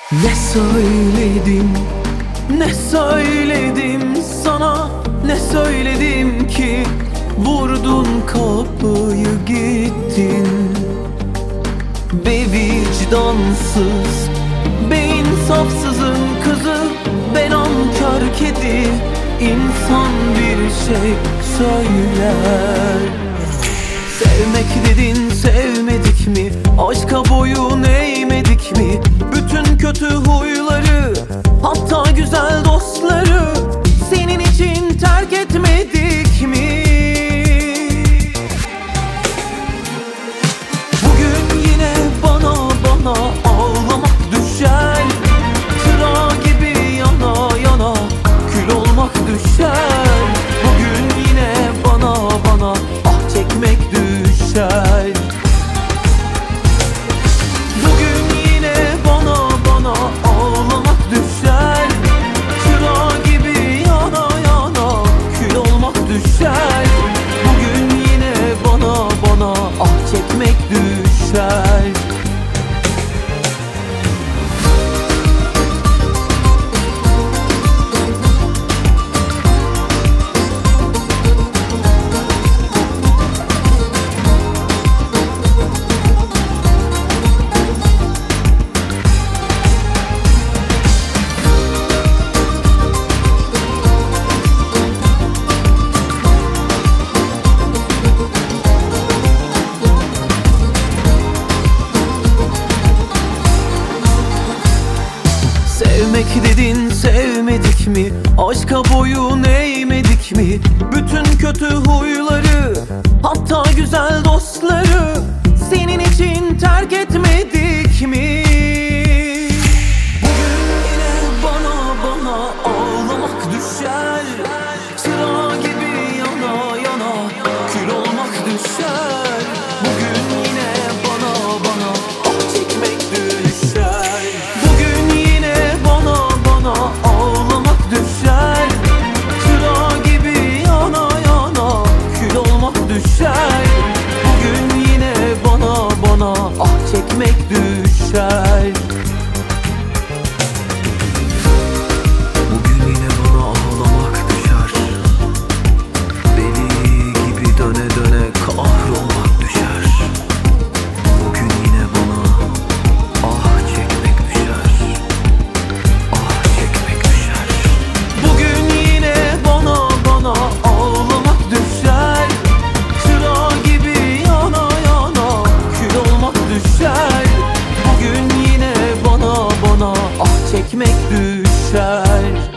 Ne söyledim, ne söyledim sana, ne söyledim ki vurdun kapıyı gittin. Be vicdansız, be insafsızın kızı, ben nankör kedi. İnsan bir şey söyler. Sevmek dedin, sevmedik mi? Aşka boyun eğmedik mi? Bütün kötü huyları, hatta güzel dostları senin için terk etmedik mi? Bugün yine bana ağlamak düşer. Çıra gibi yana yana kül olmak düşer. Bugün yine bana ah çekmek düşer. Bugün yine bana ağlamak düşer. Çıra gibi yana yana kül olmak düşer. Bugün yine bana ah çekmek düşer. Sevmek dedin, sevmedik mi? Aşka boyun eğmedik mi? Bütün kötü huyları, hatta güzel dostları senin için terk etmedik mi? Bugün yine bana ağlamak düşer. Çıra gibi yana yana kül olmak düşer. Bugün yine bana ah çekmek düşer. Bugün yine bana ağlamak düşer. Çıra gibi yana yana kül olmak düşer. Bugün yine bana ah çekmek düşer. Bugün yine bana ağlamak düşer. Deli gibi döne döne kahrolmak düşer. Bugün yine bana ah çekmek düşer. Ah çekmek düşer. Bugün yine bana ağlamak düşer. Çıra gibi yana yana kül olmak düşer. Bugün yine bana ah çekmek düşer.